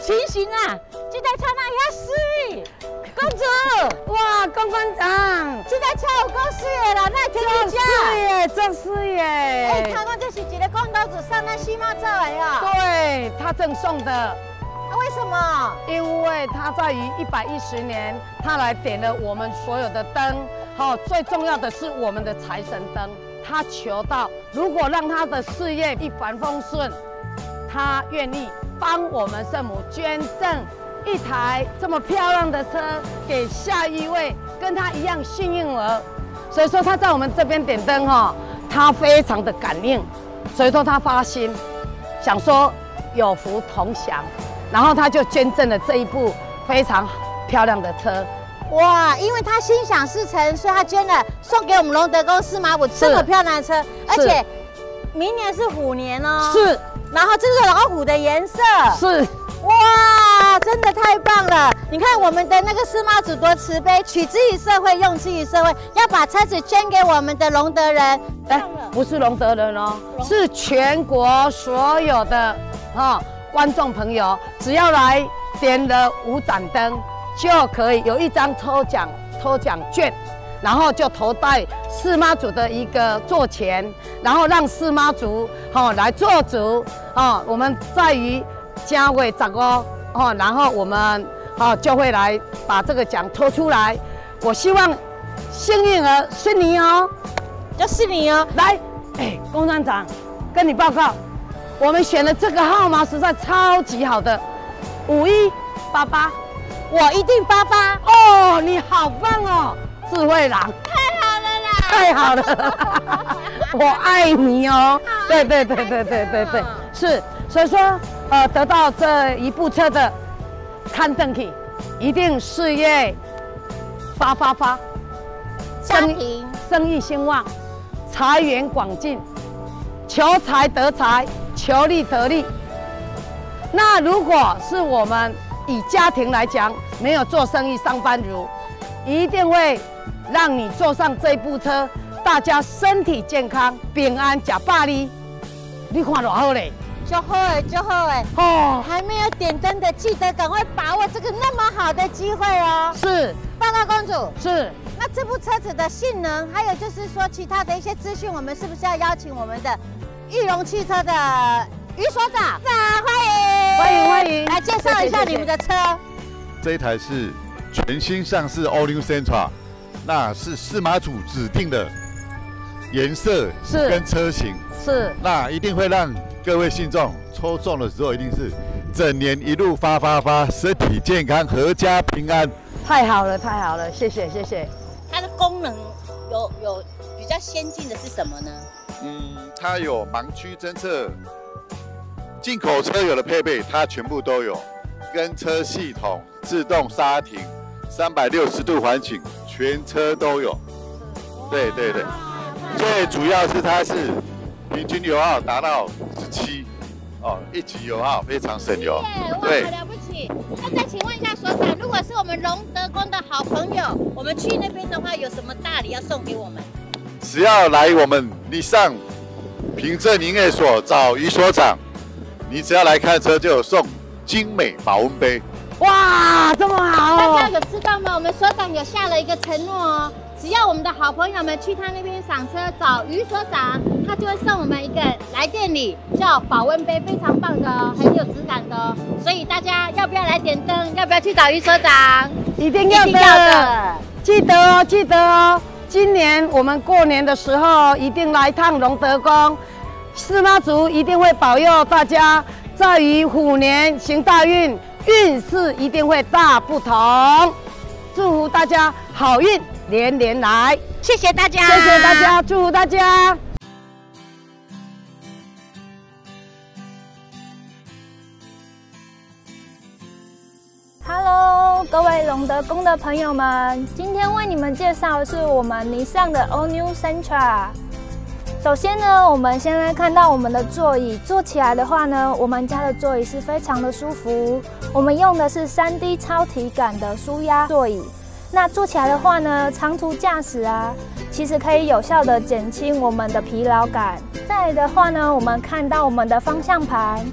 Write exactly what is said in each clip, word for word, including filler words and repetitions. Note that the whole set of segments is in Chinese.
情形啊！这台车哪遐水？公主， 哇，公馆长， 这台车有够水的啦，那天你是耶，真是耶！ 哎，看我这是一个公斗子上那西马车来啊！ 对，他赠送的。 啊，为什么？ 因为他在于一百一十年，他来点了我们所有的灯。好，最重要的是我们的财神灯。他求到，如果让他的事业一帆风顺，他愿意帮我们圣母捐赠一台这么漂亮的车给下一位跟他一样幸运儿。所以说他在我们这边点灯哈，他非常的感应，所以说他发心想说有福同享，然后他就捐赠了这一部非常漂亮的车。 哇，因为他心想事成，所以他捐了送给我们龙德宫司马府这么漂亮的车，而且明年是虎年哦。 是。 然后这是老虎的颜色。 是。 哇，真的太棒了！你看我们的那个司马主多慈悲，取之于社会，用之于社会，要把车子捐给我们的龙德人。 哎，不是龙德人哦，是全国所有的啊、哦、观众朋友，只要来点了五盏灯，就可以有一张抽奖抽奖券，然后就投在四妈祖的一个座前，然后让四妈祖哦来做主哦，我们在于正月十五哦，然后我们哦就会来把这个奖抽出来。我希望幸运儿是你哦， 就是你哦。 来，哎，龚站长，跟你报告，我们选的这个号码实在超级好的，五一八八， 我一定八八哦，你好棒哦，智慧郎， 太好了啦， 太好了，我爱你哦，对对对对对对对，是，所以说。呃，得到这一部车的看登记，一定事业发发发， 生意生意兴旺，财源广进，求财得财，求利得利。那如果是我们以家庭来讲，没有做生意上班族，一定会让你坐上这部车，大家身体健康，平安吃百里。你看多好嘞！ 就好哎，就好哎！哦，还没有点灯的，记得赶快把握这个那么好的机会哦。 是， 报告公主。 是。 那这部车子的性能，还有就是说其他的一些资讯，我们是不是要邀请我们的裕隆汽车的于所长？那欢迎， 欢迎欢迎， 来介绍一下你们的车。 这一台是全新上市 All New Sentra， 那是司马主指定的颜色跟车型， 是， 那一定会让各位信众抽中的时候，一定是整年一路发发发，身体健康，阖家平安。 太好了，太好了，谢谢谢谢。 它的功能有有比较先进的是什么呢？ 嗯，它有盲区侦测，进口车有的配备它全部都有，跟车系统、自动刹停、三百六十度环景，全车都有。对对对，最主要是它是。平均油耗达到十七，哦，一级油耗非常省油。 对，哇，好了不起。那再请问一下所长，如果是我们龙德宫的好朋友，我们去那边的话，有什么大礼要送给我们？ 只要来我们你上凭证营业所找于所长，你只要来看车就有送精美保温杯。 哇，这么好、 哦！大家有知道吗？我们所长有下了一个承诺哦。只要我们的好朋友们去他那边赏车，找于所长，他就会送我们一个来电礼，叫保温杯，非常棒的哦，很有质感的哦。所以大家要不要来点灯？要不要去找于所长？ 一定要的，一定要的，记得哦，记得哦。今年我们过年的时候一定来趟龙德宫，司马主一定会保佑大家，在于虎年行大运，运势一定会大不同。祝福大家好运连连来， 谢谢大家， 谢谢大家，祝福大家。 Hello， 各位龙德宫的朋友们，今天为你们介绍的是我们尼桑的 All New Sentra。首先呢，我们先来看到我们的座椅，坐起来的话呢，我们家的座椅是非常的舒服。我们用的是 三 D 超体感的舒压座椅。那坐起来的话呢，长途驾驶啊，其实可以有效的减轻我们的疲劳感。再来的话呢，我们看到我们的方向盘是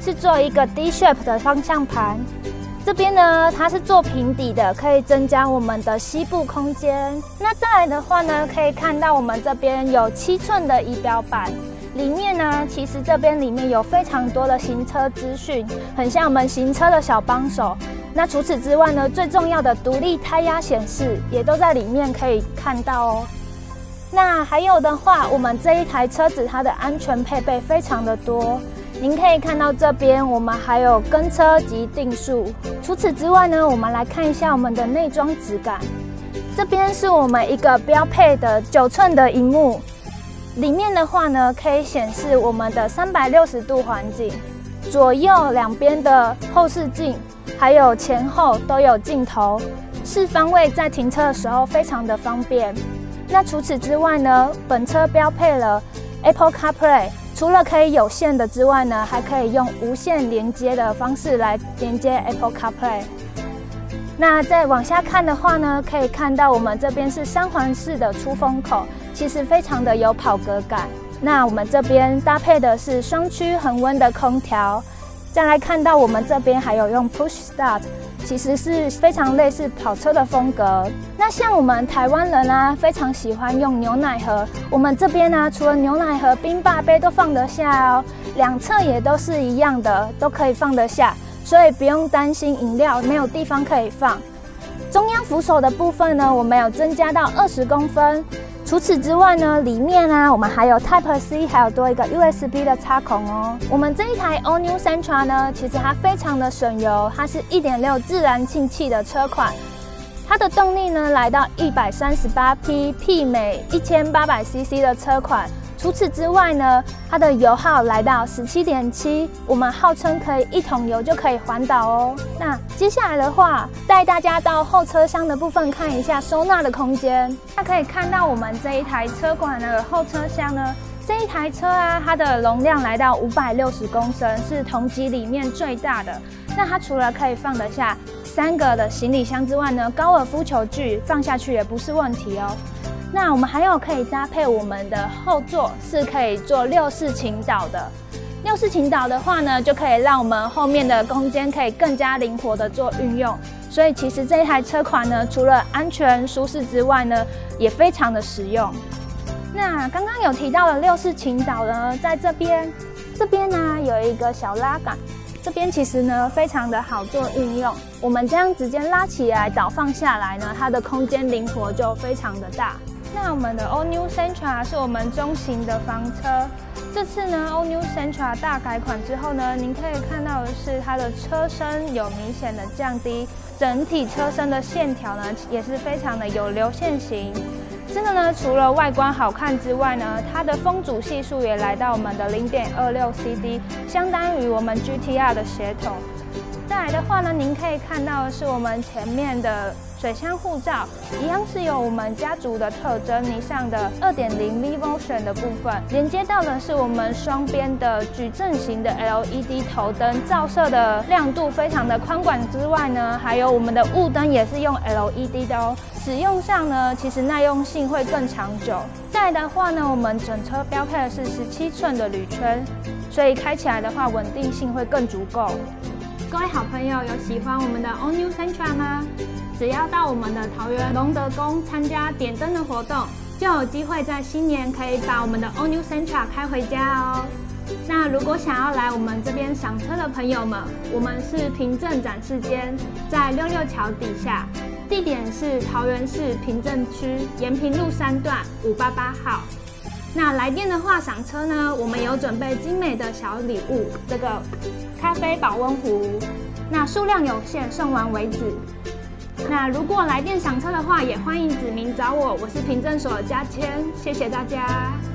是做一个 D shape 的方向盘。这边呢，它是做平底的，可以增加我们的膝部空间。那再来的话呢，可以看到我们这边有七寸的仪表板，里面呢，其实这边里面有非常多的行车资讯，很像我们行车的小帮手。那除此之外呢，最重要的独立胎压显示也都在里面可以看到哦。那还有的话，我们这一台车子它的安全配备非常的多。您可以看到这边，我们还有跟车及定速。除此之外呢，我们来看一下我们的内装质感。这边是我们一个标配的九寸的萤幕，里面的话呢，可以显示我们的三百六十度环景，左右两边的后视镜，还有前后都有镜头，四方位在停车的时候非常的方便。那除此之外呢，本车标配了 Apple CarPlay。除了可以有线的之外呢，还可以用无线连接的方式来连接 Apple CarPlay。那再往下看的话呢，可以看到我们这边是三环式的出风口，其实非常的有跑格感。那我们这边搭配的是双区恒温的空调。再来看到我们这边还有用 Push Start， 其实是非常类似跑车的风格。那像我们台湾人啊，非常喜欢用牛奶盒。我们这边呢、啊，除了牛奶盒、冰霸杯都放得下哦，两侧也都是一样的，都可以放得下，所以不用担心饮料没有地方可以放。中央扶手的部分呢，我们有增加到二十公分。除此之外呢，里面啊，我们还有 Type C， 还有多一个 U S B 的插孔哦。我们这一台 All New Sentra 呢，其实它非常的省油，它是 一点六 自然进气的车款，它的动力呢来到一百三十八匹，媲美一千八百 C C 的车款。除此之外呢，它的油耗来到 十七点七， 我们号称可以一桶油就可以环岛哦。那接下来的话，带大家到后车厢的部分看一下收纳的空间。大家可以看到我们这一台车款的后车厢呢，这一台车啊，它的容量来到五百六十公升，是同级里面最大的。那它除了可以放得下三个的行李箱之外呢，高尔夫球具放下去也不是问题哦。那我们还有可以搭配我们的后座，是可以做六式倾倒的。六式倾倒的话呢，就可以让我们后面的空间可以更加灵活的做运用。所以其实这一台车款呢，除了安全舒适之外呢，也非常的实用。那刚刚有提到的六式倾倒呢，在这边，这边呢有一个小拉杆。这边其实呢非常的好做运用，我们这样直接拉起来倒放下来呢，它的空间灵活就非常的大。那我们的 All New Sentra 是我们中型的房车，这次呢 All New Sentra 大改款之后呢，您可以看到的是它的车身有明显的降低，整体车身的线条呢也是非常的有流线型。这个呢，除了外观好看之外呢，它的风阻系数也来到我们的 零点二六 C D， 相当于我们 G T R 的血统。再来的话呢，您可以看到的是我们前面的水箱护罩，一样是有我们家族的特征，尼桑的 二点零 V Motion 的部分，连接到的是我们双边的矩阵型的 L E D 头灯，照射的亮度非常的宽广之外呢，还有我们的雾灯也是用 L E D 的哦。使用上呢，其实耐用性会更长久。再来的话呢，我们整车标配的是十七寸的铝圈，所以开起来的话稳定性会更足够。各位好朋友，有喜欢我们的 All New Sentra 吗？只要到我们的桃园龙德宫参加点灯的活动，就有机会在新年可以把我们的 All New Sentra 开回家哦。那如果想要来我们这边赏车的朋友们，我们是平镇展示间，在六六桥底下，地点是桃园市平镇区延平路三段五八八号。那来电的话，赏车呢，我们有准备精美的小礼物，这个咖啡保温壶，那数量有限，送完为止。那如果来电赏车的话，也欢迎指名找我，我是平镇所的嘉谦，谢谢大家。